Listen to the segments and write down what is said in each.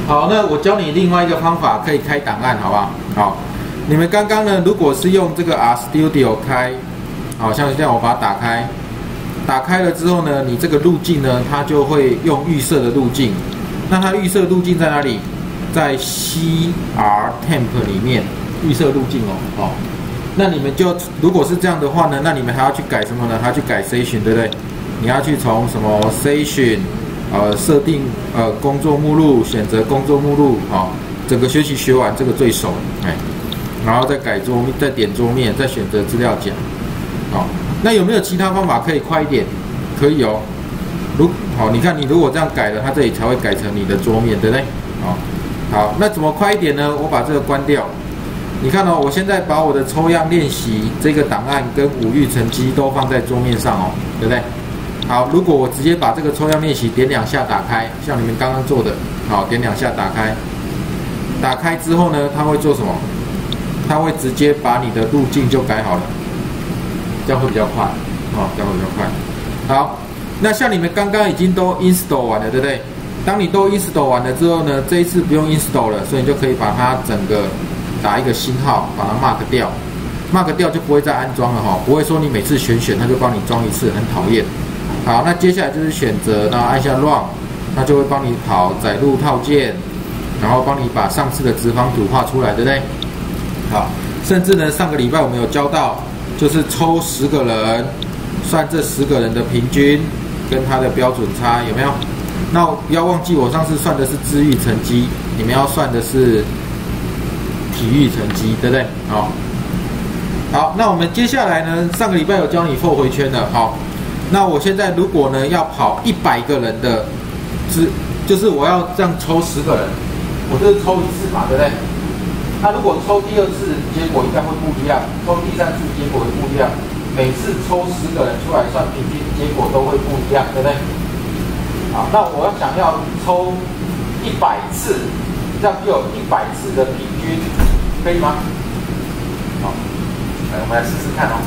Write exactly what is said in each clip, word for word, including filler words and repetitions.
好，那我教你另外一个方法，可以开档案，好不好？好，你们刚刚呢，如果是用这个 RStudio 开，好像这样，我把它打开，打开了之后呢，你这个路径呢，它就会用预设的路径。那它预设路径在哪里？在 C R Temp 里面预设路径哦，好。那你们就如果是这样的话呢，那你们还要去改什么呢？还要去改 Session， 对不对？你要去从什么 Session， 呃，设定呃工作目录，选择工作目录，好、哦，整个学期学完这个最熟，哎，然后再改桌面，再点桌面，再选择资料夹，好、哦，那有没有其他方法可以快一点？可以哦，如好、哦，你看你如果这样改了，它这里才会改成你的桌面，对不对？好、哦，好，那怎么快一点呢？我把这个关掉。你看哦，我现在把我的抽样练习这个档案跟五育成绩都放在桌面上哦，对不对？好，如果我直接把这个抽样练习点两下打开，像你们刚刚做的，好，点两下打开，打开之后呢，它会做什么？它会直接把你的路径就改好了，这样会比较快，哦，这样会比较快。好，那像你们刚刚已经都 install 完了，对不对？当你都 install 完了之后呢，这一次不用 install 了，所以你就可以把它整个打一个星号，把它 mark 掉 ，mark 掉就不会再安装了哈，不会说你每次选选它就帮你装一次，很讨厌。好，那接下来就是选择，然后按下 Run， 它就会帮你跑载入套件，然后帮你把上次的直方图画出来，对不对？好，甚至呢，上个礼拜我们有教到，就是抽十个人，算这十个人的平均跟它的标准差，有没有？那不要忘记，我上次算的是知育成绩，你们要算的是体育成绩，对不对？好，好，那我们接下来呢？上个礼拜有教你 for 回圈的，好，那我现在如果呢要跑一百个人的，之就是我要这样抽十个人，我这是抽一次嘛，对不对？那如果抽第二次，结果应该会不一样；抽第三次，结果会不一样。每次抽十个人出来算平均，结果都会不一样，对不对？好，那我要想要抽一百次，这样就有一百次的平均，可以吗？好，来，我们来试试看哦。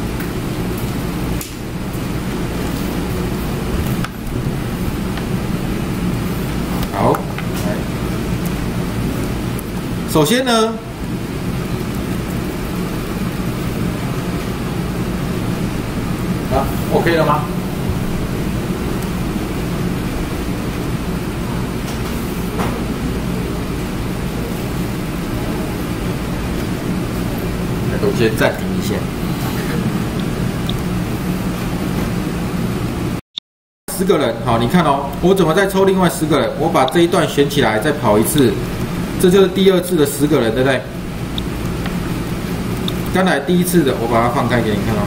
好，来，首先呢，啊 ，OK 了吗？我先暂停一下。十个人，好，你看哦，我怎么再抽另外十个人？我把这一段选起来，再跑一次，这就是第二次的十个人，对不对？刚才第一次的，我把它放开给你看哦。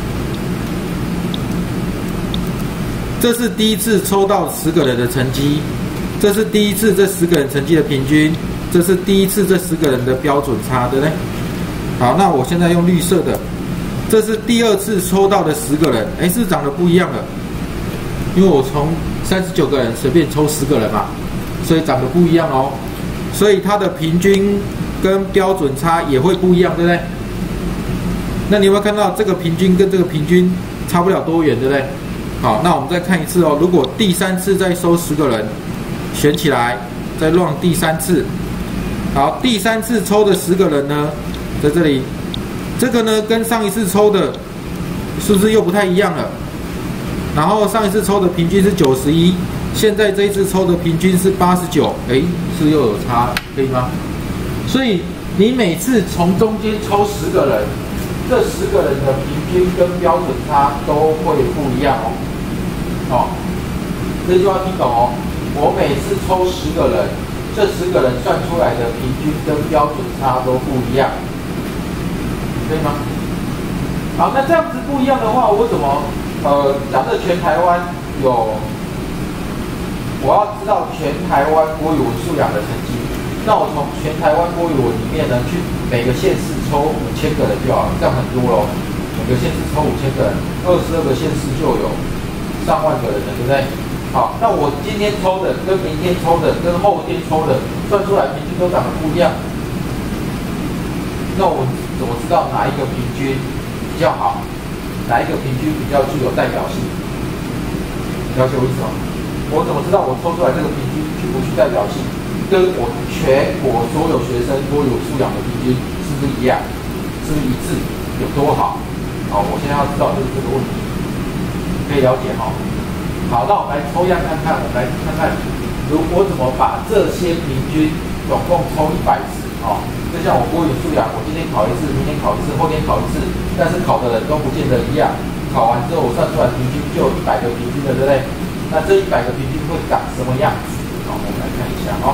这是第一次抽到十个人的成绩，这是第一次这十个人成绩的平均，这是第一次这十个人的标准差，对不对？好，那我现在用绿色的，这是第二次抽到的十个人，哎，是长得不一样了，因为我从三十九个人随便抽十个人嘛，所以长得不一样哦，所以它的平均跟标准差也会不一样，对不对？那你有没有看到这个平均跟这个平均差不了多远，对不对？好，那我们再看一次哦，如果第三次再收十个人，选起来，再 run 第三次，好，第三次抽的十个人呢？在这里，这个呢跟上一次抽的，是不是又不太一样了？然后上一次抽的平均是九十一，现在这一次抽的平均是八十九，哎，是不是又有差，可以吗？所以你每次从中间抽十个人，这十个人的平均跟标准差都会不一样哦。哦，这句话听懂哦。我每次抽十个人，这十个人算出来的平均跟标准差都不一样。可以吗？好，那这样子不一样的话，我怎么呃，假设全台湾有，我要知道全台湾国语文素养的成绩，那我从全台湾国语文里面呢，去每个县市抽五千个人就好了，这样很多咯。每个县市抽五千个人，二十二个县市就有上万个人了，对不对？好，那我今天抽的跟明天抽的跟后天抽的，算出来平均都长得不一样。那我怎么知道哪一个平均比较好，哪一个平均比较具有代表性？了解我意思吗？我怎么知道我抽出来这个平均具不具代表性？ 跟我全国所有学生多有素养的平均是不是一样？是不是一致？有多好？好，我现在要知道就是这个问题，可以了解哈。好，那我们来抽样看看，我们来看看，如果怎么把这些平均总共抽一百次，哦，就像我国语素养，我今天考一次，明天考一次，后天考一次，但是考的人都不见得一样。考完之后，我算出来平均就有一百个平均了，对不对？那这一百个平均会长什么样子？好，我们来看一下哦。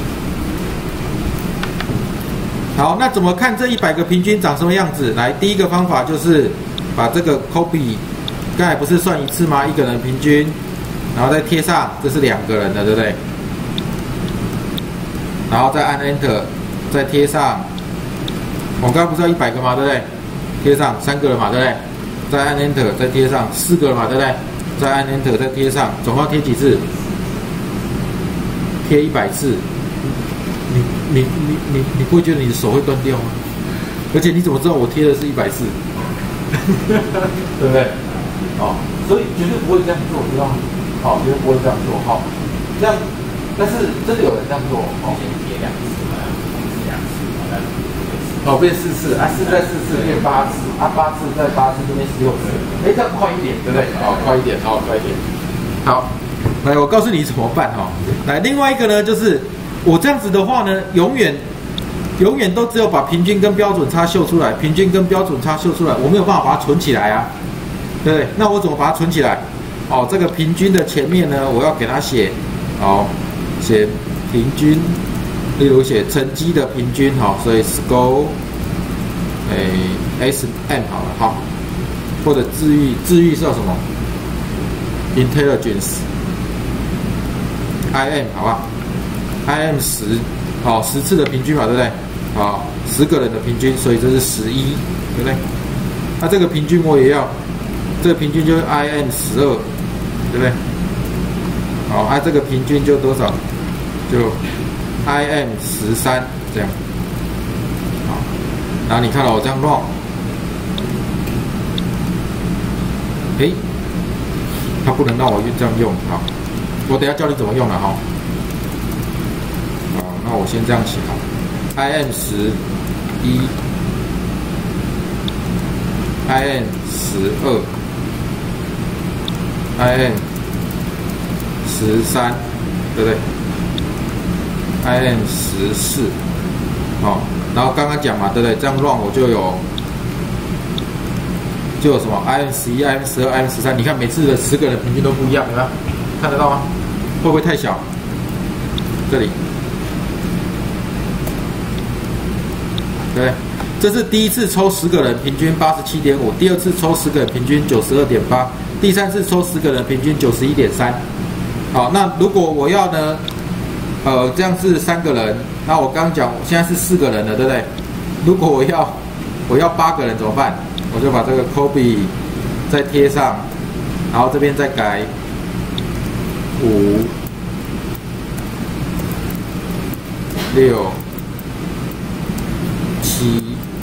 好，那怎么看这一百个平均长什么样子？来，第一个方法就是把这个 copy， 刚才不是算一次吗？一个人平均，然后再贴上，这是两个人的，对不对？然后再按 Enter， 再贴上。我刚刚不是要一百个吗？对不对？贴上三个人嘛，对不对？再按 Enter， 再贴上四个人嘛，对不对？再按 Enter， 再贴上，总共要贴几次？贴一百次。你你你你你不会觉得你的手会断掉吗？而且你怎么知道我贴的是一百次？对不对？哦，所以绝对不会这样做，知道吗？好，绝对不会这样做。好，这样，但是真的有人这样做，哦，先贴两次，两次，哦，变四次，啊，四再四次变八次，啊，八次再八次就变十六次。哎，这样快一点，对不对？好，快一点，好，快一点。好，来，我告诉你怎么办哈。来，另外一个呢，就是我这样子的话呢，永远永远都只有把平均跟标准差秀出来，平均跟标准差秀出来，我没有办法把它存起来啊，对不对？那我怎么把它存起来？哦，这个平均的前面呢，我要给它写，哦，写平均。例如写成绩的平均哈，所以 score， 诶 S M 好了哈，或者智育，智育是叫什么 ？Intelligence， I M 好吧 ？I M 十，好，十次的平均嘛，对不对？好，十个人的平均，所以这是十一，对不对？那这个平均我也要，这个平均就是 I M 十二，对不对？好，啊，这个平均就多少？就I M 十三这样，好，然后你看到我这样弄，诶，它不能让我这样用，好，我等一下教你怎么用了哈。好，那我先这样写好 ，I M 十一 ，I M 十二 ，I M 十三，对不对？I M 十四，好，然后刚刚讲嘛，对不对？这样乱我就有就有什么 I M 十一、I M 十二、I M 十三，你看每次的十个人平均都不一样，有没有？看得到吗？会不会太小？这里，对不对？这是第一次抽十个人平均八十七点五，第二次抽十个人平均九十二点八，第三次抽十个人平均九十一点三。好，那如果我要呢？呃，这样是三个人，那我刚刚讲，现在是四个人了，对不对？如果我要我要八个人怎么办？我就把这个 copy 再贴上，然后这边再改五、六、七、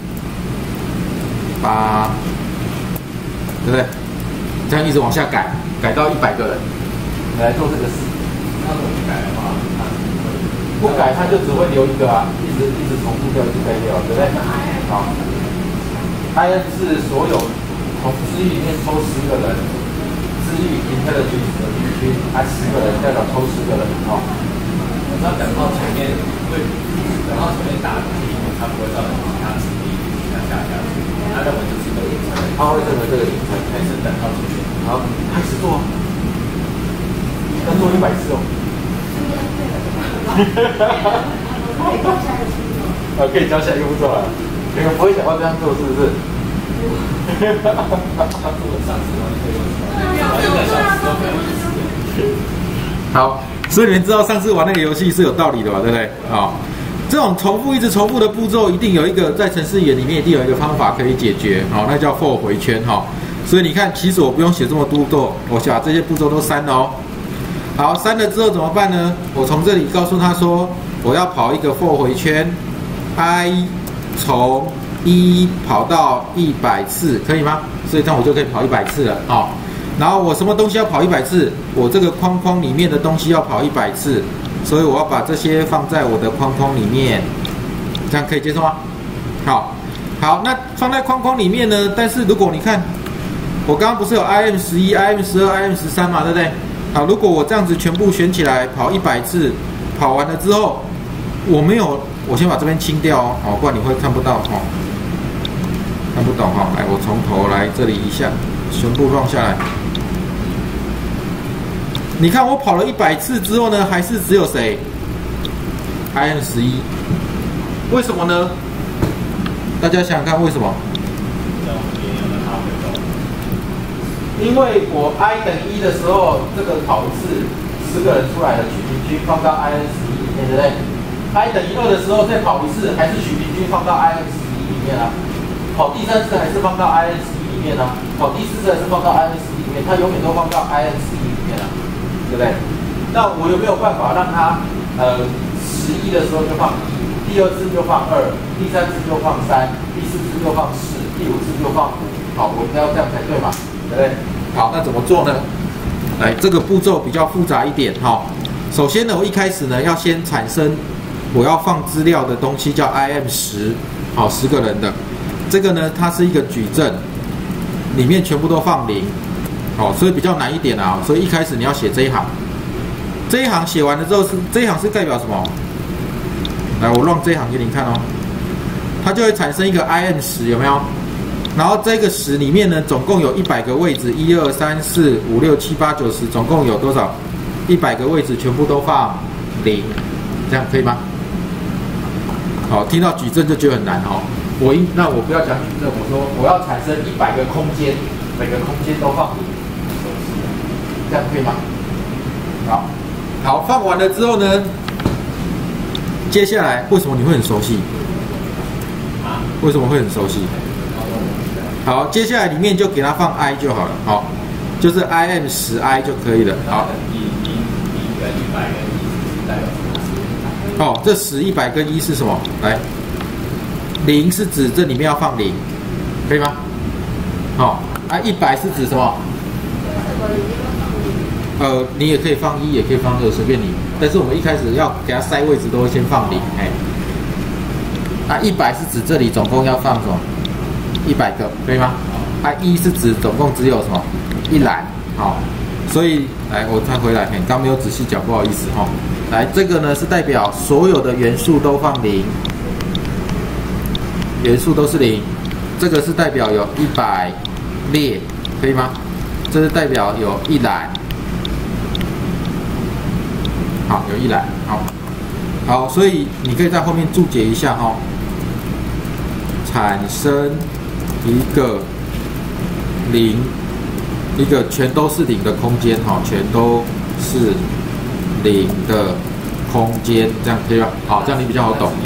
八，对不对？这样一直往下改，改到一百个人，来做这个事。那怎么改的话？不改它就只会留一个啊，一直一直重复掉，一直改掉，对不对？好 ，I N 是所有从智育里面抽十个人，智育 intelligence 的平均，啊十个人代表抽十个人，哦。我知道讲到前面会，讲到前面答题，它不会造成其他词义向下下去，他认为这是一个隐层，他会认为这个隐层还是等到进去。好，开始做，要做一百次哦。哈哈哈哈可以教下一个步骤了。你们不会想要这样做，是不是？哈哈哈哈好，所以你们知道上次玩那个游戏是有道理的吧？对不对？好，这种重复一直重复的步骤，一定有一个在程式语言里面一定有一个方法可以解决。好，那叫 for 回圈哈。所以你看，其实我不用写这么多步骤，我把这些步骤都删了哦。好，删了之后怎么办呢？我从这里告诉他说，我要跑一个 for 回圈 ，i 从一跑到一百次，可以吗？所以这样我就可以跑一百次了。哦， 然后我什么东西要跑一百次？我这个框框里面的东西要跑一百次，所以我要把这些放在我的框框里面，这样可以接受吗？好，好，那放在框框里面呢？但是如果你看，我刚刚不是有 I M 十一、I M 十二、I M 十三嘛，对不对？好，如果我这样子全部选起来跑一百次，跑完了之后，我没有，我先把这边清掉哦，好，不然你会看不到哦，看不懂哈。来，我从头来这里一下，全部放下来。你看我跑了一百次之后呢，还是只有谁 ？I M 十一，为什么呢？大家想想看，为什么？因为我 I 等于一的时候，这个跑一次十个人出来的取平均放到 I N 十一里面，对不对 ？I 等于二的时候再跑一次，还是取平均放到 I N 十一里面啊？跑第三次还是放到 I N 十一里面啊？跑第四次还是放到 I N 十一里面？它永远都放到 I N 十一里面啊，对不对？那我有没有办法让它呃十一的时候就放一，第二次就放二，第三次就放三，第四次就放四，第五次就放五？好，我应该要这样才对嘛？对不对？好，那怎么做呢？来，这个步骤比较复杂一点哈。首先呢，我一开始呢要先产生我要放资料的东西，叫 I M 十，好，十个人的。这个呢，它是一个矩阵，里面全部都放零，好，所以比较难一点啊。所以一开始你要写这一行，这一行写完了之后是这一行是代表什么？来，我让这一行给你看哦，它就会产生一个 I M 十，有没有？然后这个十里面呢，总共有一百个位置，一二三四五六七八九十，总共有多少？一百个位置全部都放零，这样可以吗？好，听到矩阵就觉得很难哦。我应那我不要讲矩阵，我说我要产生一百个空间，每个空间都放零，这样可以吗？好，好，放完了之后呢，接下来为什么你会很熟悉？啊？为什么会很熟悉？好，接下来里面就给它放 i 就好了，好，就是 I M 十 i 就可以了。好，哦，这十、一百跟一是什么？来，零是指这里面要放零，可以吗？好，啊，一百是指什么？呃，你也可以放一，也可以放二，随便你。但是我们一开始要给它塞位置，都会先放零，哎。啊，一百是指这里总共要放什么？一百个，可以吗？啊，一是指总共只有什么一栏，好，所以来我再回来，嘿，刚没有仔细讲，不好意思哈。来，这个呢是代表所有的元素都放零，元素都是零。这个是代表有一百列，可以吗？这是代表有一栏，好，有一栏，好，好，所以你可以在后面注解一下哈，产生一个零，一个全都是零的空间哈，全都是零的空间，这样可以吧？好，这样你比较好懂。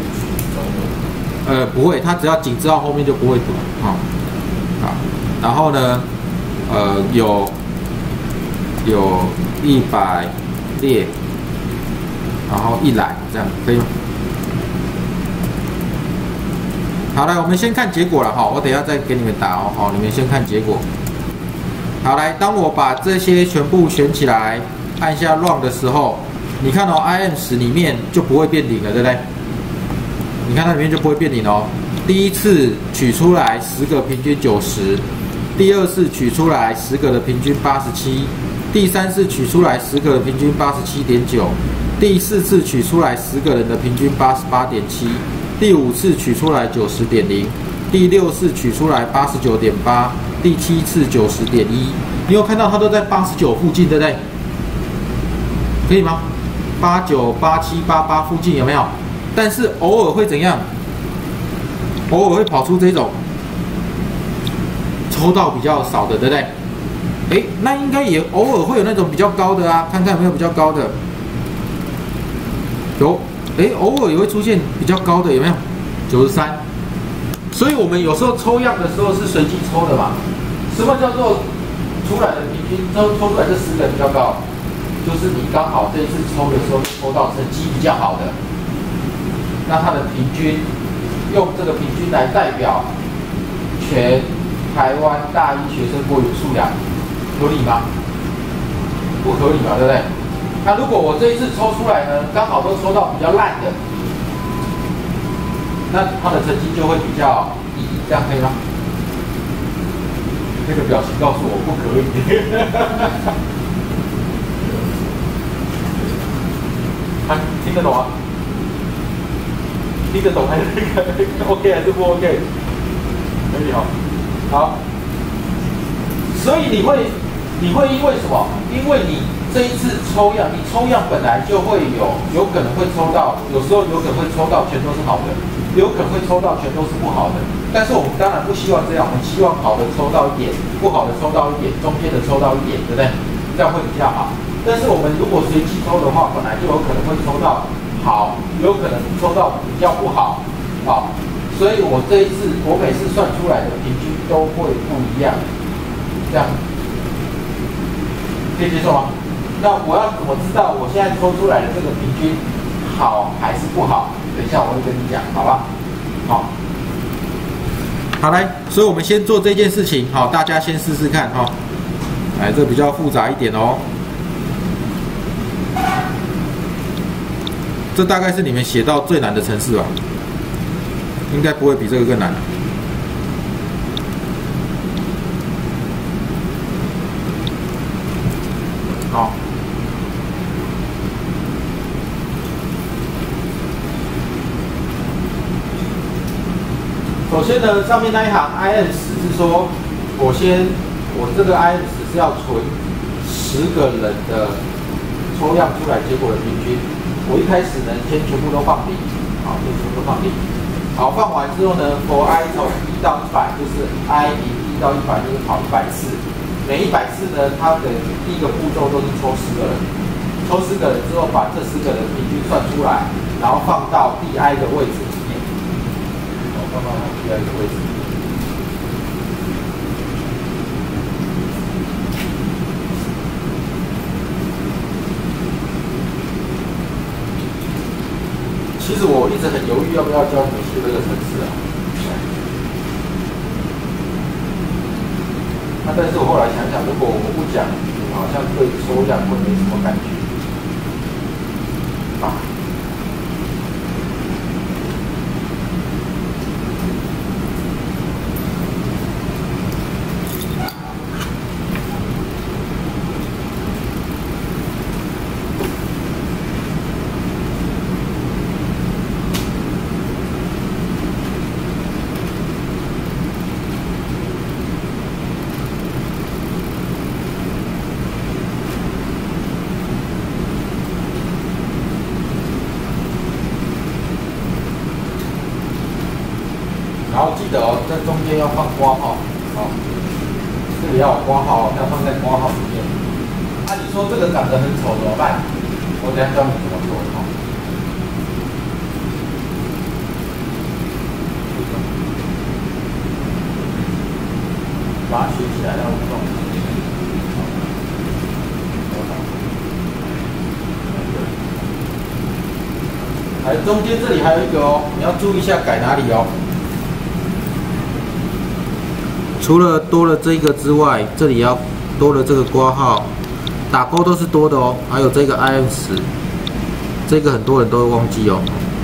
呃，不会，它只要井字号后面就不会读啊。好，然后呢，呃，有有一百列，然后一栏，这样可以吗？好，来，我们先看结果了哈，我等一下再给你们答哦。好，你们先看结果。好，来，当我把这些全部选起来，按下 Run 的时候，你看哦 ，I M 十里面就不会变零了，对不对？你看它里面就不会变零哦。第一次取出来十个平均九十，第二次取出来十个的平均八十七，第三次取出来十个的平均八十七点九，第四次取出来十个人的平均八十八点七。第五次取出来九十点零，第六次取出来八十九点八，第七次九十点一。你有看到它都在八十九附近，对不对？可以吗？八九、八七、八八附近有没有？但是偶尔会怎样？偶尔会跑出这种抽到比较少的，对不对？哎，那应该也偶尔会有那种比较高的啊，看看有没有比较高的。有。哎，偶尔也会出现比较高的，有没有？九十三。所以我们有时候抽样的时候是随机抽的嘛。什么叫做出来的平均抽抽出来这十个比较高？就是你刚好这一次抽的时候抽到成绩比较好的，那它的平均用这个平均来代表全台湾大一学生国语数量，可合理吗？不合理嘛，对不对？那如果我这一次抽出来呢，刚好都抽到比较烂的，那它的成绩就会比较低，这样可以吗？那个表情告诉我不可以。啊，听得懂吗？听得懂还是OK 还是不 OK？ 可以哦。好，所以你会你会因为什么？因为你这一次抽样，你抽样本来就会有有可能会抽到，有时候有可能会抽到全都是好的，有可能会抽到全都是不好的。但是我们当然不希望这样，我们希望好的抽到一点，不好的抽到一点，中间的抽到一点，对不对？这样会比较好。但是我们如果随机抽的话，本来就有可能会抽到好，有可能抽到比较不好，好，所以我这一次我每次算出来的平均都会不一样，这样可以接受吗？那我要怎么知道我现在抽出来的这个平均好还是不好？等一下我会跟你讲，好吧？好。好来，所以我们先做这件事情，好，大家先试试看哈。哎，这比较复杂一点哦。这大概是你们写到最难的程式吧？应该不会比这个更难。好。首先呢，上面那一行 I M 十是说，我先我这个 I M 十是要存十个人的抽样出来结果的平均。我一开始呢，先全部都放零，好，就全部都放零。好，放完之后呢 ，for i 从一到一百，就是 i 零一到一百就是跑一百次。每一百次呢，它的第一个步骤都是抽十个人，抽十个人之后，把这十个人平均算出来，然后放到 D I 的位置里面。放到 D I 的位置。其实我一直很犹豫要不要教你们写这个程式啊。那但是我后来想想，如果我们不讲，好像对抽样会没什么感觉。啊。然后记得哦，在中间要放括号，好，这里要有括号，要放在括号里面。那、啊、你说这个长得很丑怎么办？我等下教你怎么做哈。把它学起来，然后弄。还中间这里还有一个哦，你要注意一下改哪里哦。除了多了这个之外，这里要多了这个括号，打勾都是多的哦。还有这个 I M 十，这个很多人都会忘记哦。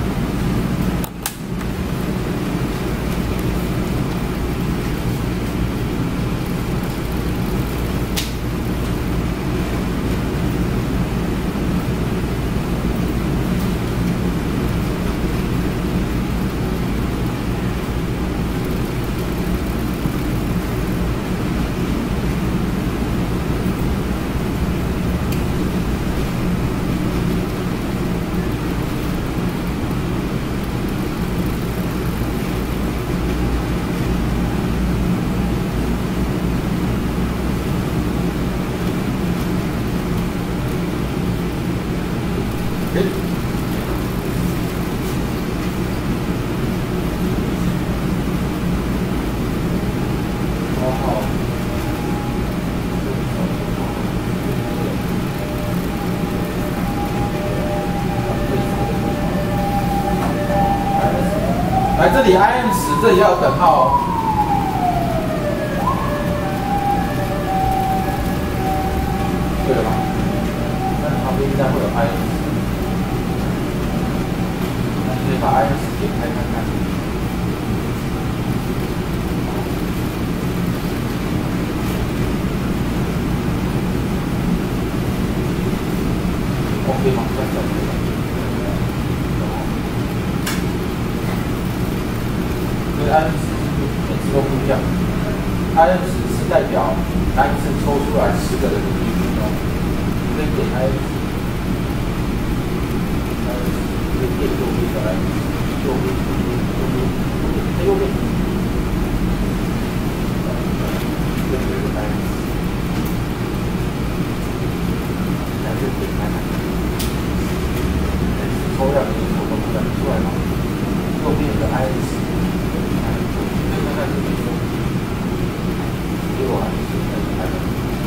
来这里 I M 十，这里要有等号哦。 边应该会有 I N S， 那你可以把 I N S 点开看看。OK 吗？这样子。所以 I N S 每次都不一样。I N S 是代表单次抽出来十个人的比率哦。可以点 I N S， 可以点右边的 I N S， 右边，右边，右边，在右边。这边有 I N S， 来这点开看。抽样的头都出来出来吗？右边有个 I N S， 可以看看这边有。给我 I N S 来看看。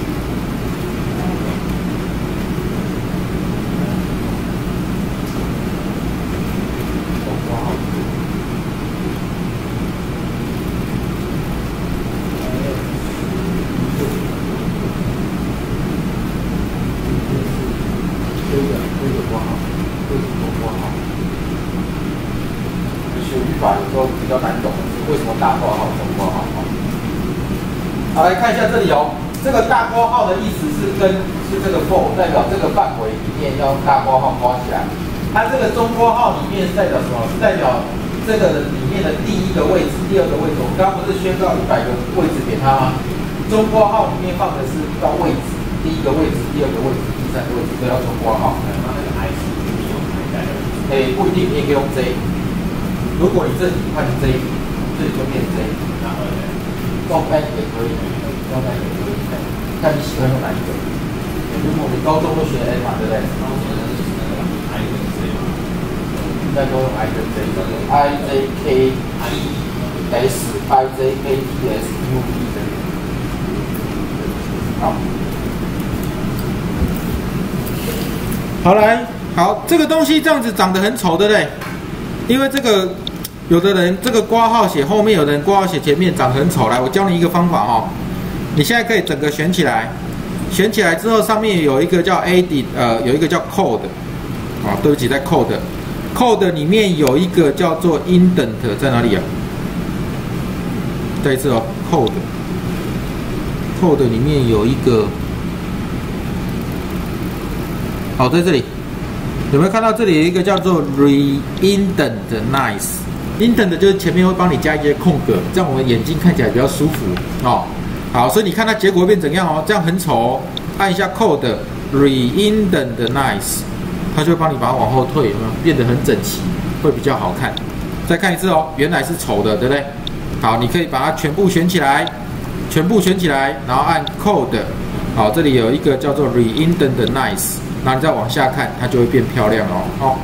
比较难懂的是为什么大括号、中括号？好，来看一下这里哦，这个大括号的意思是跟是这个 for 代表这个范围里面要大括号括起来，它这个中括号里面是代表什么？是代表这个里面的第一个位置、第二个位置。我们刚刚不是宣告一百个位置给它吗？中括号里面放的是到位置，第一个位置、第二个位置、第三个位置都要中括号。那那个 I 是不一定用 I 代的，哎，不一定，你也可以用 J。如果你这里换 J， 这里就变 J， 然后呢，用 N 也可以，用 N 也可以，看你喜欢用哪一个。如果你高中都学 N 嘛，对不对？高中的是那个 I 跟 J 嘛，应该都用 I 跟 J，I J K T S I J K T S U P 这里。好，好来，好，这个东西这样子长得很丑，对不对？因为这个，有的人这个括号写后面，有的人括号写前面，长得很丑。来，我教你一个方法哦。你现在可以整个选起来，选起来之后，上面有一个叫 edit， 呃，有一个叫 code， 啊，对不起，在 code，code 里面有一个叫做 indent， 在哪里啊？再一次哦 ，code，code 里面有一个，好，在这里。有没有看到这里有一个叫做 re-indent nice？indent 就是前面会帮你加一些空格，这样我们眼睛看起来比较舒服哦。好，所以你看它结果会变怎样哦？这样很丑哦。按一下 code re-indent nice， 它就会帮你把它往后退，有没有变得很整齐，会比较好看。再看一次哦，原来是丑的，对不对？好，你可以把它全部选起来，全部选起来，然后按 code， 好，这里有一个叫做 re-indent nice。然后你再往下看，它就会变漂亮哦。哦，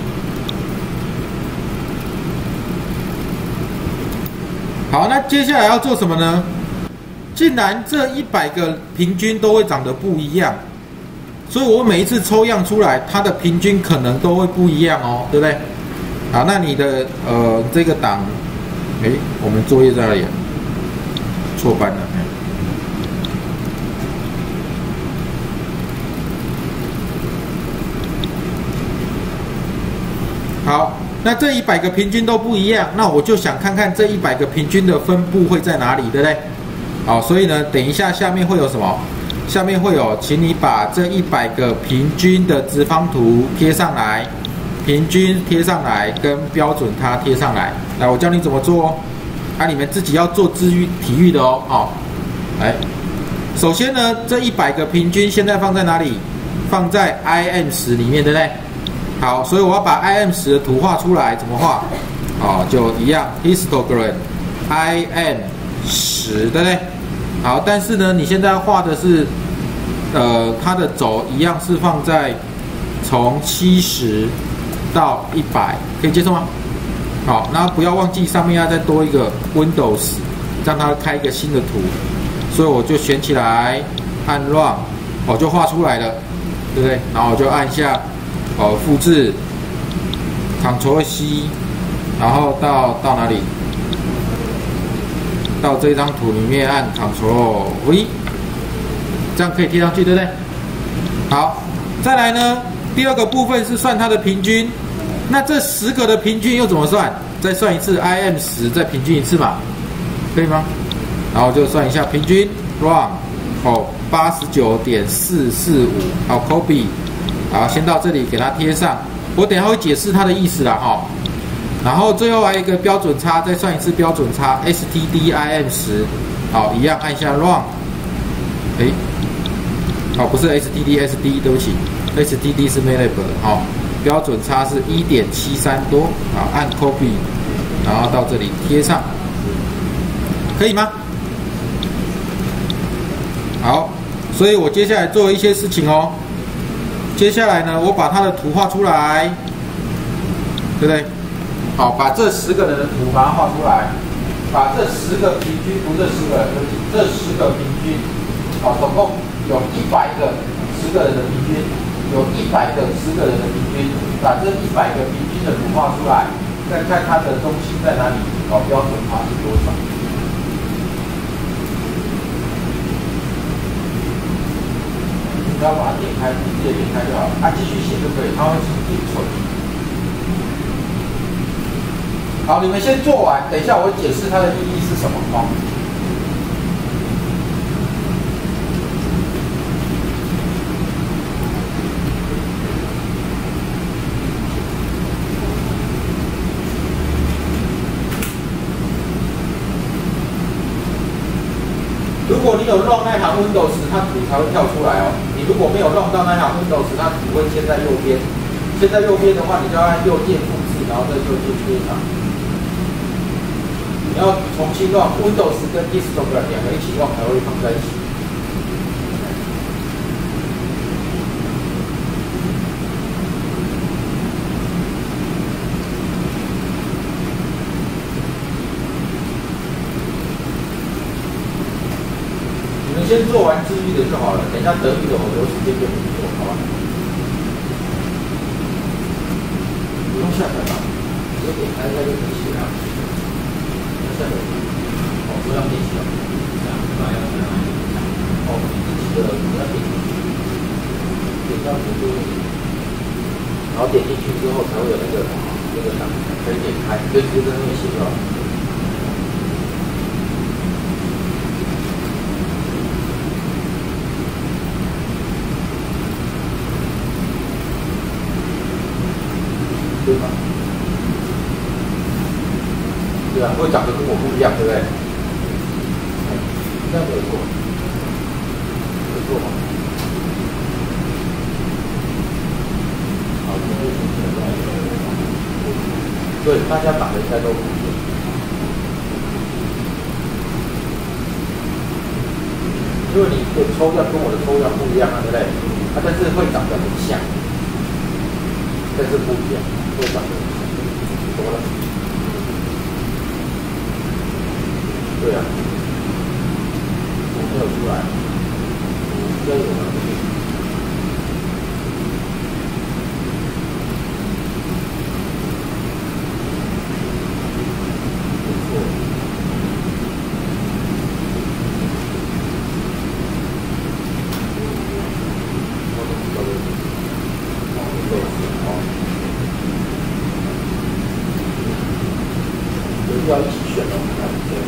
好，那接下来要做什么呢？既然这一百个平均都会长得不一样，所以我每一次抽样出来，它的平均可能都会不一样哦，对不对？好，那你的呃这个档，哎，我们作业在哪里？错班了。好，那这一百个平均都不一样，那我就想看看这一百个平均的分布会在哪里，对不对？好，所以呢，等一下下面会有什么？下面会有，请你把这一百个平均的直方图贴上来，平均贴上来，跟标准它贴上来。来，我教你怎么做哦。啊，你们自己要做自育体育的哦。好，来，首先呢，这一百个平均现在放在哪里？放在 I M 十 里面，对不对？好，所以我要把 I M 十 的图画出来，怎么画？哦，就一样 ，histogram I M 十，对不对？好，但是呢，你现在画的是，呃，它的轴一样是放在从七十到一百，可以接受吗？好，那不要忘记上面要再多一个 Windows， 让它开一个新的图。所以我就选起来，按 Run， 我就画出来了，对不对？然后我就按一下。哦，复制 ，Ctrl C， 然后到到哪里？到这张图里面按 Ctrl V， 这样可以贴上去，对不对？好， 再来呢，第二个部分是算它的平均。那这十个的平均又怎么算？再算一次 I M 十，再平均一次嘛，可以吗？然后就算一下平均 run 哦，八十九点四四五，好 copy， 好，先到这里给它贴上。我等一下会解释它的意思啦哈、哦。然后最后还有一个标准差，再算一次标准差 S T D I M 十，好，一样按下 run， 哎，好，不是 S T D S D， 对不起 ，S T D 是 MATLAB 的，好、哦，标准差是 一点七三 多，好，按 copy， 然后到这里贴上，可以吗？好，所以我接下来做一些事情哦。接下来呢，我把它的图画出来，对不对？好，把这十个人的图把它画出来，把这十个平均，不是这十个人，这十个平均，好，总共有一百个十个人的平均，有一百个十个人的平均，把这一百个平均的图画出来，再看它的中心在哪里，好，标准差是多少？只要把它点开，直接点开就好，啊，继续写就可以，它会自己存。好，你们先做完，等一下我解释它的意义是什么哦。如果你有 run 那行 Windows， 它图才会跳出来哦。你如果没有 run 到那行 Windows， 它图会先在右边。先在右边的话，你就要按右键复制，然后再右键贴上。你要重新 run Windows 跟 Desktop 两个一起 run 才会放在一起。先做完治愈的就好了，等一下德语的我留时间给你们做，好吧？不用下载吧，直接点开一下就可以写了。要下载，哦，不要练习了，这样不要下载。哦，你自己的你要点，点到辅助，然后点进去之后才会有那个那个档，可以点开，可以直接在那边写就好。对吗？对啊，会长得跟我不一样，对不对？这样没有错，没错吗？好，对，大家长得应该都不一样。因为你的抽样跟我的抽样不一样啊，对不对？啊，但是会长得很像，但是不一样。会长得怎么了？对啊，我没有出来，应该有吗？不错。我怎么知道的？哦，对，哦。要一起选的，看这个，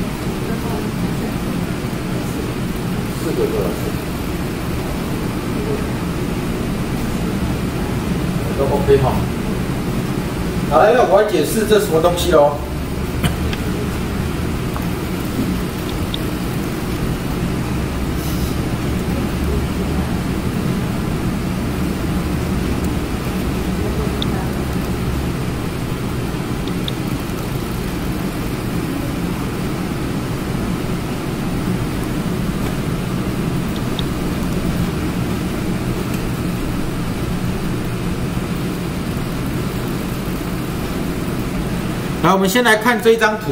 四个多少次，都 OK 哈。好来，那我来解释这什么东西哦。来，我们先来看这一张图。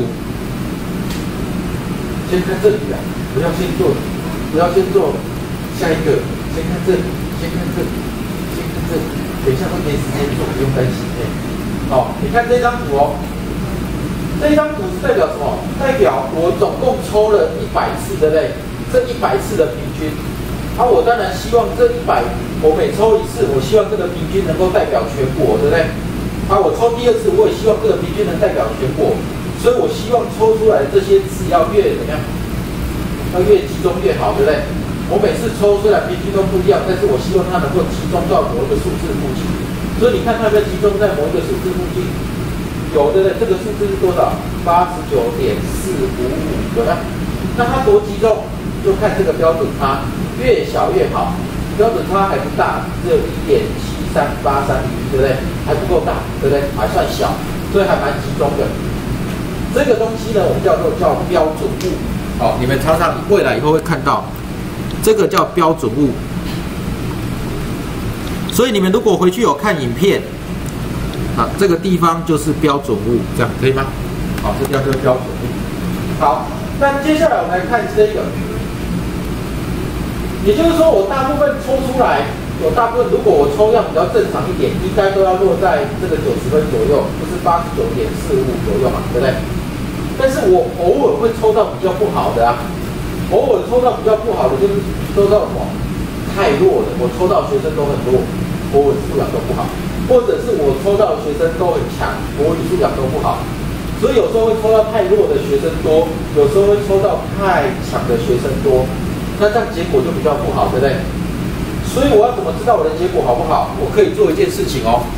先看这里啊，不要先做，不要先做下一个，先看这里，先看这里，先看这里。等一下会没时间做，不用担心。哦，你看这张图哦，这张图是代表什么？代表我总共抽了一百次，对不对？这一百次的平均。啊，我当然希望这一百我每抽一次，我希望这个平均能够代表全国，对不对？啊，我抽第二次，我也希望这个平均能代表全国，所以我希望抽出来的这些字要越怎么样？要越集中越好，对不对？我每次抽虽然平均都不一样，但是我希望它能够集中到某一个数字附近。所以你看它有没有集中在某一个数字附近？有的，这个数字是多少？八十九点四五五，有没有？那它多集中，就看这个标准差，越小越好。标准差还不大，只有一点七三八三厘米，对不对？还不够大，对不对？还算小，所以还蛮集中的。这个东西呢，我们叫做叫标准物。好，你们常常未来以后会看到，这个叫标准物。所以你们如果回去有看影片，啊，这个地方就是标准物，这样可以吗？好，这叫做标准物。好，那接下来我们来看这个。也就是说，我大部分抽出来，有大部分如果我抽样比较正常一点，应该都要落在这个九十分左右，不是八十九点四五左右嘛，对不对？但是我偶尔会抽到比较不好的啊，偶尔抽到比较不好的就是抽到什么太弱的，我抽到学生都很弱，国文素养都不好，或者是我抽到的学生都很强，国语素养都不好，所以有时候会抽到太弱的学生多，有时候会抽到太强的学生多。那这样结果就比较不好，对不对？所以我要怎么知道我的结果好不好？我可以做一件事情哦，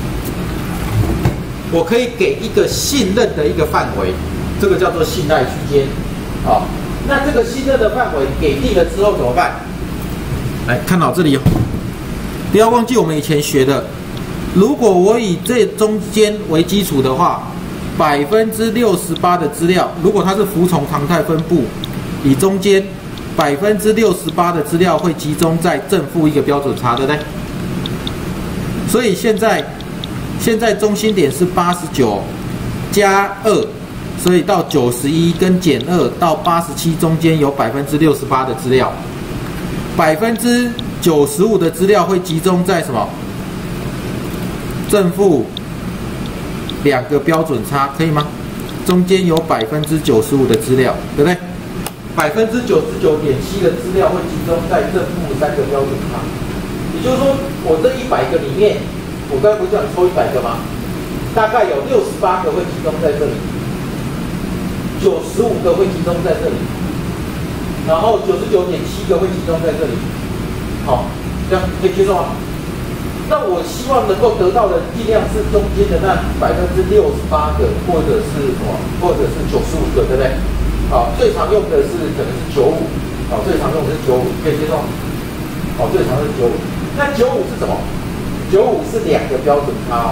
我可以给一个信任的一个范围，这个叫做信赖区间。好，那这个信任的范围给定了之后怎么办？来看到这里哦，不要忘记我们以前学的，如果我以这中间为基础的话，百分之六十八的资料，如果它是服从常态分布，以中间。百分之六十八的资料会集中在正负一个标准差，对不对？所以现在现在中心点是八十九加二，所以到九十一跟减二到八十七中间有百分之六十八的资料，百分之九十五的资料会集中在什么？正负两个标准差，可以吗？中间有百分之九十五的资料，对不对？百分之九十九点七的资料会集中在正负三个标准差，也就是说，我这一百个里面，我刚才不是讲抽一百个吗？大概有六十八个会集中在这里，九十五个会集中在这里，然后九十九点七个会集中在这里。好，这样可以接受吗？那我希望能够得到的尽量是中间的那百分之六十八个，或者是什么，或者是九十五个，对不对？好，最常用的是可能是九五，好，最常用的是九五，可以接受。好，最常用的是九五。那九五是什么？九五是两个标准差哦。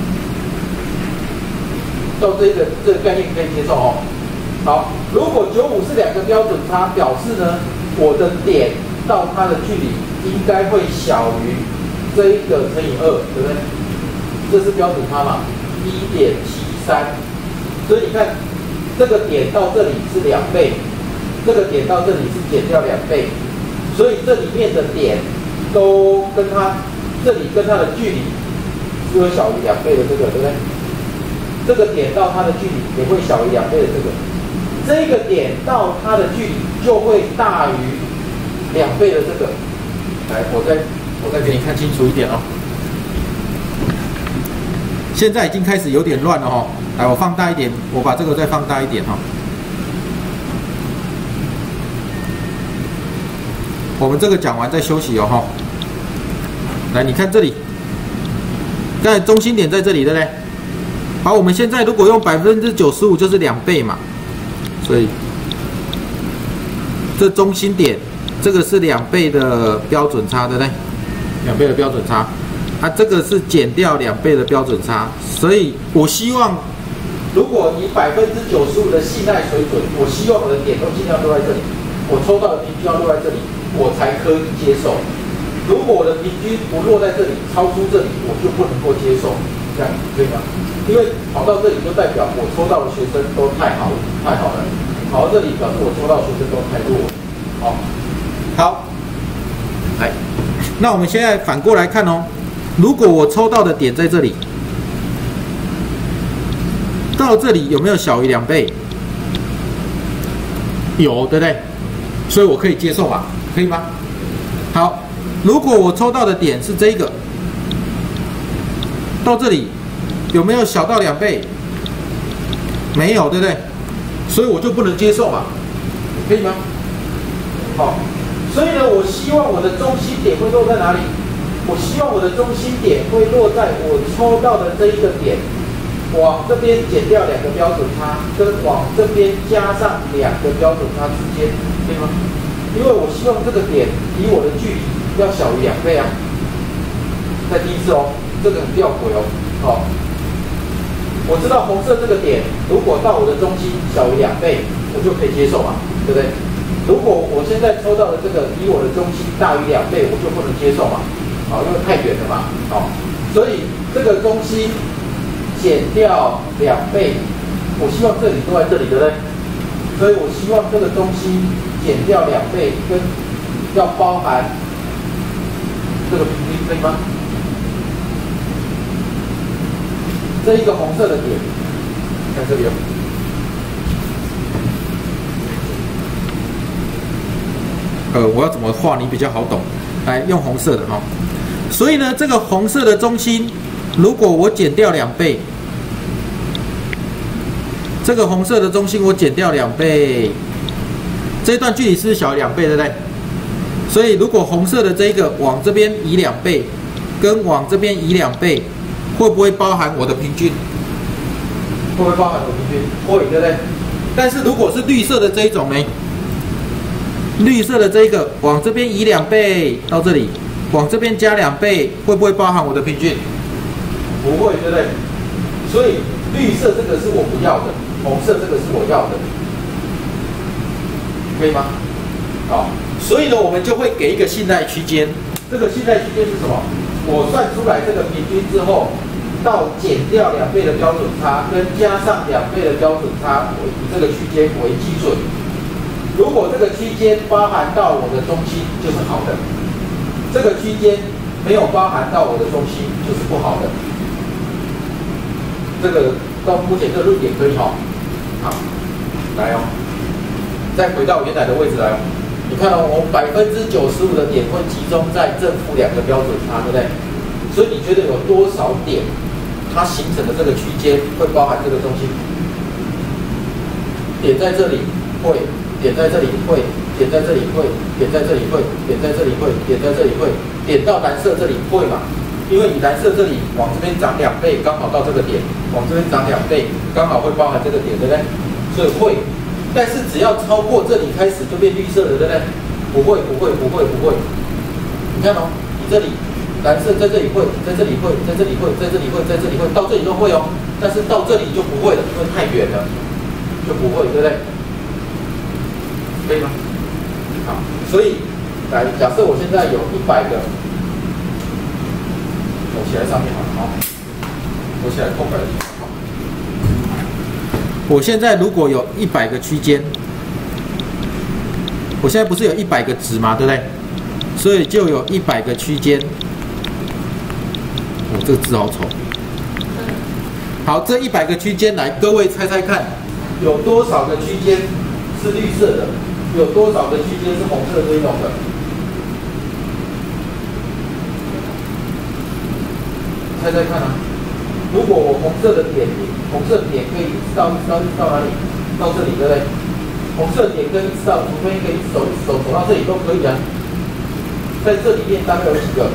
到这个这个概念可以接受哦。好，如果九五是两个标准差，表示呢，我的点到它的距离应该会小于这一个乘以二，对不对？这是标准差嘛，一点七三。所以你看。这个点到这里是两倍，这个点到这里是减掉两倍，所以这里面的点都跟它这里跟它的距离是会小于两倍的这个，对不对？这个点到它的距离也会小于两倍的这个，这个点到它的距离就会大于两倍的这个。来，我再我再给你看清楚一点哦。现在已经开始有点乱了哦。来，我放大一点，我把这个再放大一点哈。我们这个讲完再休息哦哈。来，你看这里，刚才中心点在这里，对不对？好，我们现在如果用百分之九十五，就是两倍嘛，所以这中心点这个是两倍的标准差，对不对？两倍的标准差，啊，这个是减掉两倍的标准差，所以我希望。如果以百分之九十五的信赖水准，我希望我的点都尽量落在这里，我抽到的平均要落在这里，我才可以接受。如果我的平均不落在这里，超出这里，我就不能够接受，这样可以吗？因为跑到这里就代表我抽到的学生都太好了，太好了。跑到这里表示我抽到的学生都太弱了。好，好，来，那我们现在反过来看哦，如果我抽到的点在这里。到这里有没有小于两倍？有，对不对？所以我可以接受嘛，可以吗？好， 如果我抽到的点是这个，到这里有没有小到两倍？没有，对不对？所以我就不能接受嘛，可以吗？好，所以呢，我希望我的中心点会落在哪里？我希望我的中心点会落在我抽到的这一个点，往这边减掉两个标准差，跟往这边加上两个标准差之间，可以吗？因为我希望这个点离我的距离要小于两倍啊。再第一次哦，这个很吊诡哦。好，我知道红色这个点，如果到我的中心小于两倍，我就可以接受嘛，对不对？如果我现在抽到的这个离我的中心大于两倍，我就不能接受嘛。好，因为太远了嘛。好，所以这个中心减掉两倍，我希望这里都在这里，对不对？所以我希望这个中心减掉两倍，跟要包含这个平均，可以吗？这一个红色的点在这里哦。呃，我要怎么画你比较好懂？来，用红色的哈。所以呢，这个红色的中心，如果我减掉两倍，这个红色的中心我减掉两倍，这一段距离是不是小于两倍，对不对？所以如果红色的这一个往这边移两倍，跟往这边移两倍，会不会包含我的平均？会不会包含我的平均？会，对不对？但是如果是绿色的这一种呢？绿色的这一个往这边移两倍到这里，往这边加两倍，会不会包含我的平均？不会，对不对？所以绿色这个是我不要的，红色这个是我要的，可以吗？好，所以呢，我们就会给一个信赖区间。这个信赖区间是什么？我算出来这个平均之后，到减掉两倍的标准差，跟加上两倍的标准差，我以这个区间为基准。如果这个区间包含到我的中心，就是好的；这个区间没有包含到我的中心，就是不好的。这个到目前这个论点可以哈、哦，好，来哦，再回到原来的位置来哦。你看哦，我百分之九十五的点会集中在正负两个标准差，对不对？所以你觉得有多少点，它形成的这个区间会包含这个中心？点在这里会。点在这里会，点在这里会，点在这里会，点在这里会，点在这里会，点到蓝色这里会嘛？因为你蓝色这里往这边涨两倍，刚好到这个点，往这边涨两倍，刚好会包含这个点，对不对？所以会，但是只要超过这里开始就变绿色了，对不对？不会，不会，不会，不会。你看哦，你这里蓝色在这里会，在这里会，在这里会，在这里会，在这里会，到这里都会哦，但是到这里就不会了，因为太远了，就不会，对不对？可以吗？好，所以来假设我现在有一百个，我写在上面好了，好，我写在空白的地方。我现在如果有一百个区间，我现在不是有一百个值吗？对不对？所以就有一百个区间。我、哦、这个字好丑。好，这一百个区间来，各位猜猜看，有多少个区间是绿色的？有多少个区间是红色这一种的？猜猜看啊！如果我红色的点，红色点可以一直到一直到一直到哪里？到这里，对不对？红色点跟一直到，除非可以一直走一直走走到这里都可以啊。在这里面大概有几个？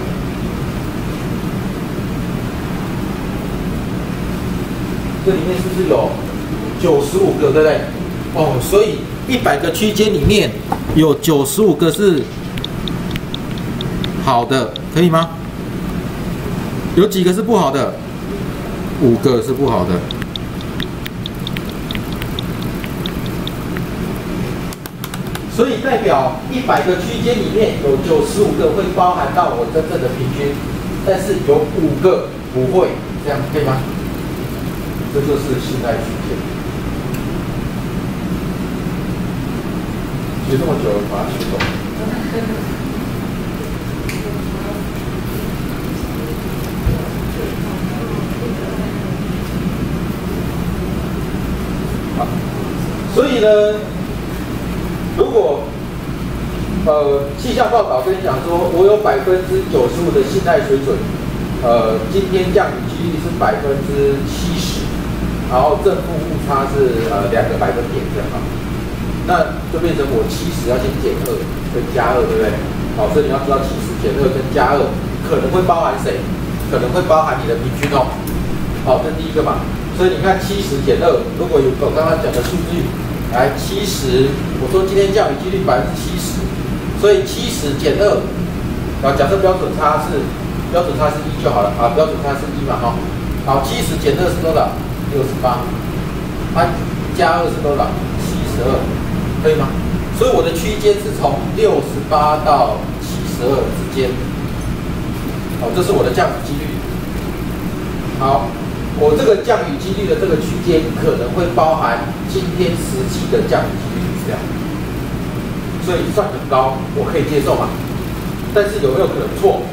这里面是不是有九十五个，对不对？哦，所以一百个区间里面有九十五个是好的，可以吗？有几个是不好的？五个是不好的。所以代表一百个区间里面有九十五个会包含到我真正的平均，但是有五个不会，这样可以吗？这就是信赖曲线。学这么久了，把它学懂。好，所以呢，如果呃，气象报道跟你讲说，我有百分之九十五的信贷水准，呃，今天降雨几率是百分之七十，然后正负误差是呃两个百分点这样啊，那就变成我七十要先减二跟加二，对不对？好，所以你要知道七十减二跟加二可能会包含谁？可能会包含你的平均哦。好，这是第一个嘛。所以你看七十减二，如果有我刚刚讲的数据，来七十，我说今天降雨几率百分之七十，所以七十减二，啊，假设标准差是标准差是一就好了啊，标准差是一嘛哈。好，七十减二是多少？六十八。啊，加二是多少？七十二，可以吗？所以我的区间是从六十八到七十二之间。好，这是我的降雨几率。好。我这个降雨几率的这个区间可能会包含今天实际的降雨几率这样，所以算很高，我可以接受嘛？但是有没有可能错？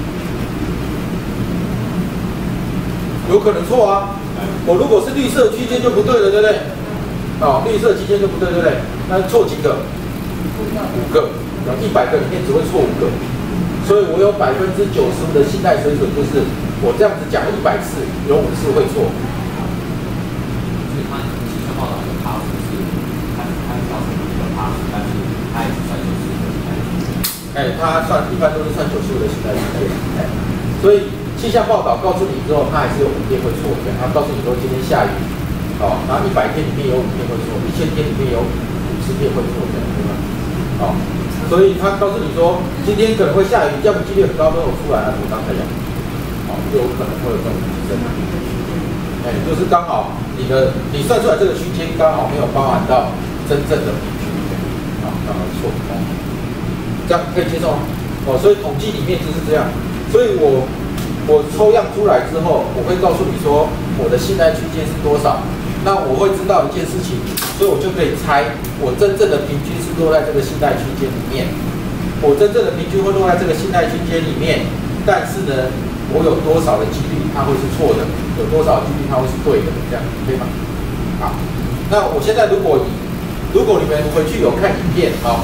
有可能错啊！我如果是绿色区间就不对了，对不对？哦，绿色区间就不对，对不对？那错几个？五个，一百个里面只会错五个，所以我有百分之九十五的信贷水准，就是。我这样子讲一百次，有五次会错。 所以他气象报道的趴数是，他他标准的趴数，但是他也是算九十五的信贷区间。 哎，他算一般都是算九十五的信贷区间。哎，所以气象报道告诉你之后，它还是有五天会错的。它告诉你说今天下雨，哦，然后一百天里面有五天会错，一千天里面有五十天会错，这样对吧？哦，所以他告诉你说今天可能会下雨，降雨几率很高，都有出来了，我刚才讲。就有可能会有这种提升，哎，就是刚好你的你算出来这个区间刚好没有包含到真正的平均，啊，刚好错，哦，这样可以接受吗？哦，所以统计里面就是这样，所以我我抽样出来之后，我会告诉你说我的信贷区间是多少，那我会知道一件事情，所以我就可以猜我真正的平均是落在这个信贷区间里面，我真正的平均会落在这个信贷区间里面，但是呢。我有多少的几率它会是错的？有多少几率它会是对的？这样可以吗？好，那我现在如果如果你们回去有看影片啊，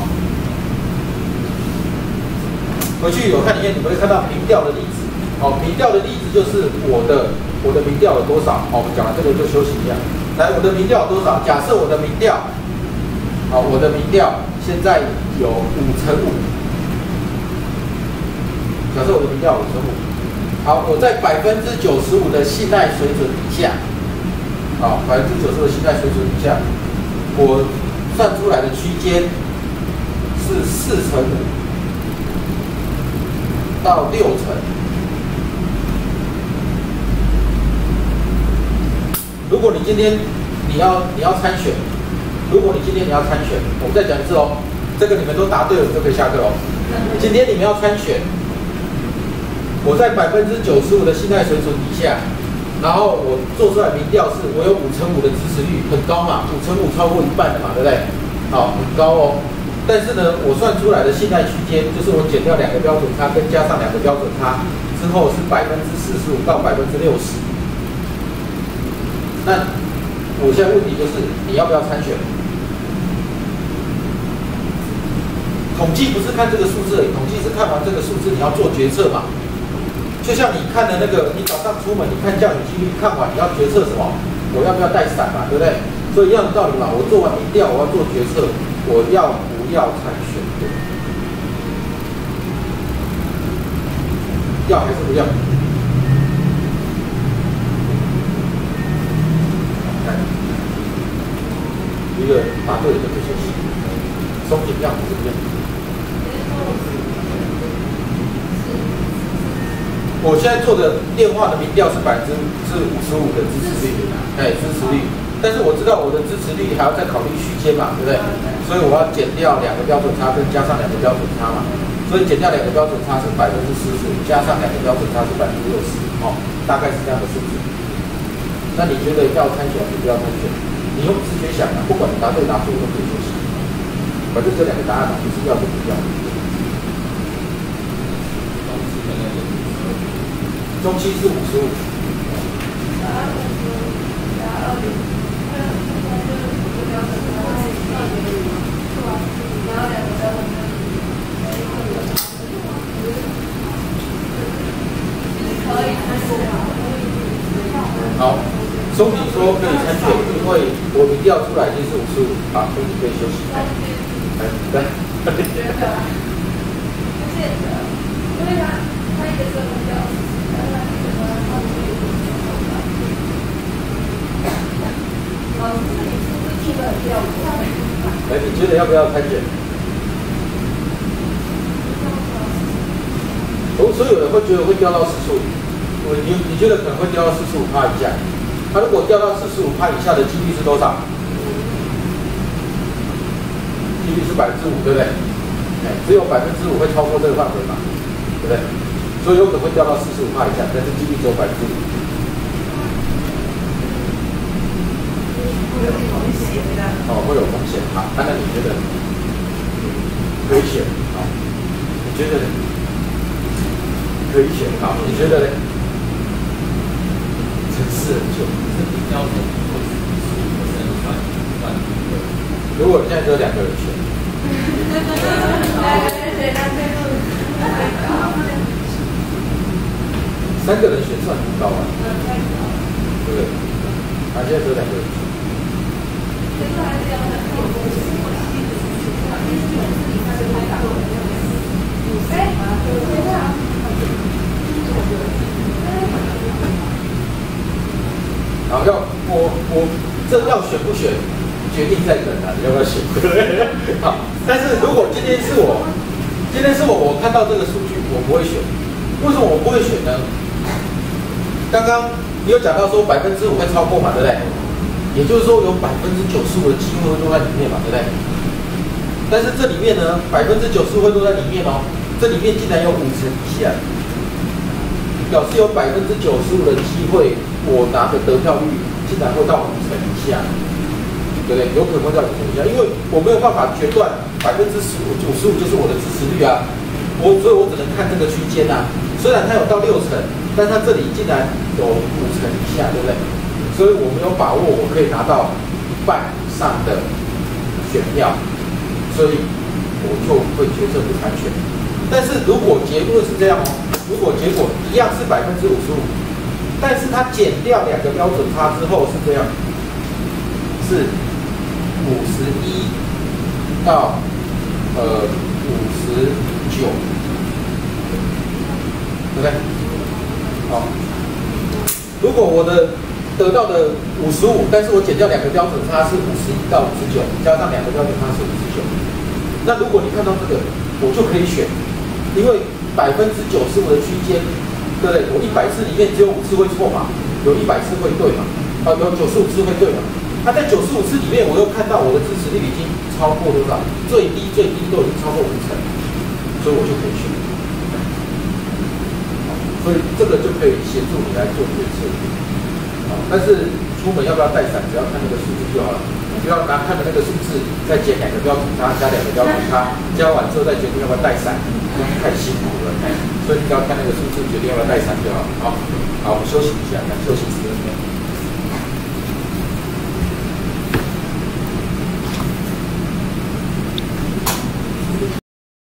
回去有看影片，你们会看到民调的例子。哦，民调的例子就是我的我的民调有多少？哦，我们讲完这个就休息一下。来，我的民调有多少？假设我的民调，好，我的民调现在有五乘五。假设我的民调五乘五。好，我在百分之九十五的信贷水准以下，啊，百分之九十的信贷水准以下，我算出来的区间是四乘五到六成。如果你今天你要你要参选，如果你今天你要参选，我们再讲一次哦，这个你们都答对了就可以下课哦。今天你们要参选。我在百分之九十五的信贷水准底下，然后我做出来民调是，我有五成五的支持率，很高嘛，五成五超过一半的嘛，对不对？好，很高哦。但是呢，我算出来的信贷区间，就是我减掉两个标准差跟加上两个标准差之后是百分之四十五到百分之六十。那我现在问题就是，你要不要参选？统计不是看这个数字而已，统计是看完这个数字你要做决策嘛。就像你看的那个，你早上出门你看降雨几率，看完你要决策什么？我要不要带伞嘛，对不对？所以一样的道理嘛，我做完民调，我要做决策，我要不要参选？要还是不要？一个答对的就休息，松紧样子怎么样？我现在做的电话的民调是百分之是五十五的支持率，哎，支持率。但是我知道我的支持率还要再考虑区间嘛，对不对？所以我要减掉两个标准差，跟加上两个标准差嘛。所以减掉两个标准差是百分之四十五，加上两个标准差是百分之六十，哦，大概是这样的数字。那你觉得要参选还是不要参选？你用直觉想啊，不管你答对答错都可以休息。反正这两个答案就是要跟不要。中期是五十五。 好，松饼说可以参选，因为我民调出来已经是五十五，好，所以你可以休息。来，来，来。因为他他一个是民调，老师，你是不是记得很标准？哎，你觉得要不要参选？哦，所以有人会觉得会掉到四十五。我你你觉得可能会掉到四十五趴以下，它如果掉到四十五趴以下的几率是多少？几率是百分之五，对不对？哎，只有百分之五会超过这个范围嘛，对不对？所以有可能会掉到四十五趴以下，但是几率只有百分之五。会有风险的。哦，会有风险哈。那你觉得危险？好，你觉得呢？可以选好，你觉得呢？城市很久，标准如果现在只有两个人选，三个人选算很高啊，对不对？啊，现在只有两个人选。然后要我我这要选不选，决定在人啊，你要不要选？好，但是如果今天是我，今天是我，我看到这个数据，我不会选。为什么我不会选呢？刚刚你有讲到说百分之五会超过嘛，对不对？也就是说有百分之九十五的机会会落在里面嘛，对不对？但是这里面呢，百分之九十五会落在里面哦，这里面竟然有五成以下，表示有百分之九十五的机会。我拿的得票率竟然会到五成以下，对不对？有可能会到五成以下，因为我没有办法决断百分之十五、九十五就是我的支持率啊，我所以我只能看这个区间啊。虽然它有到六成，但它这里竟然有五成以下，对不对？所以我没有把握我可以拿到一半以上的选票，所以我就会决策不参选。但是如果结论是这样哦，如果结果一样是百分之五十五。但是它减掉两个标准差之后是这样，是五十一到呃五十九，对不对？好，如果我的得到的五十五，但是我减掉两个标准差是五十一到五十九，加上两个标准差是五十九，那如果你看到这个，我就可以选，因为百分之九十五的区间。对不对？我一百次里面只有五次会错嘛，有一百次会对嘛，啊，有九十五次会对嘛。那、啊、在九十五次里面，我又看到我的支持率已经超过多少？最低最低都已经超过五成，所以我就可以选。所以这个就可以协助你来做决策。啊，但是出门要不要带伞，只要看那个数字就好了，不要拿看的那个数字再减两个标准差，加两个标准差，加完之后再决定要不要带伞，太辛苦了。所以你只要看那个数字，决定要不要带伞就好。好，好，我们休息一下，休息十分钟。